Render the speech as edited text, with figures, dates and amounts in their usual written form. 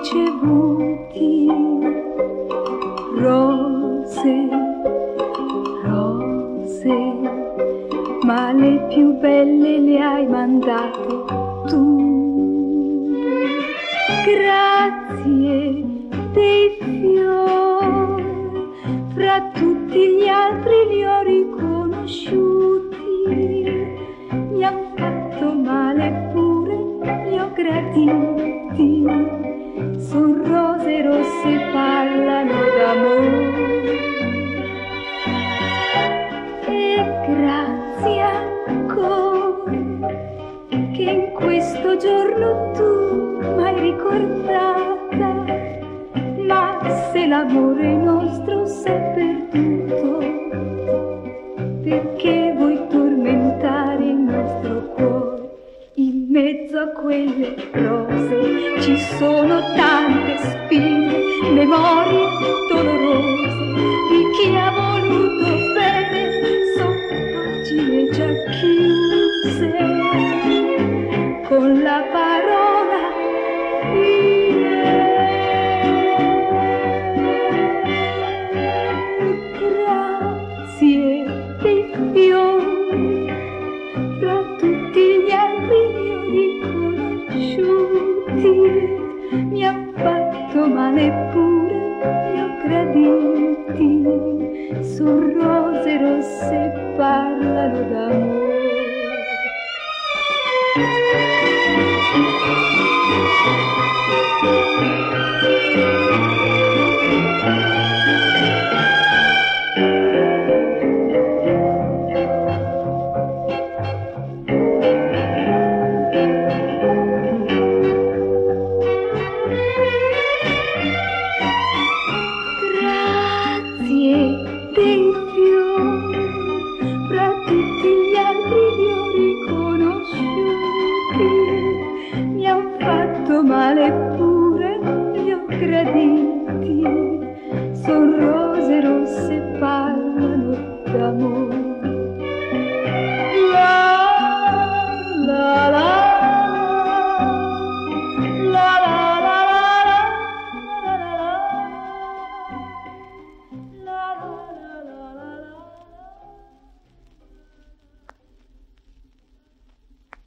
ricevuti, rose, rose, ma le più belle le hai mandate tu. Grazie dei fiori, fra tutti gli altri li ho riconosciuti, mi han fatto male pure, li ho graditi, son rose rosse, parlano d'amore. E grazie ancora che in questo giorno tu m'hai ricordata, ma se l'amore nostro s'è perduto, perché vuoi tormentare il nostro cuore? In mezzo a quelle rose ci sono tante spine, memorie dolorose di chi ha voluto bene, sono pagine già chiuse con la parola fine. Grazie dei fiori, fra tutti gli alberi li ho riconosciuti, mi ha fatto male pure, li ho graditi, son rose rosse, parlano d'amore.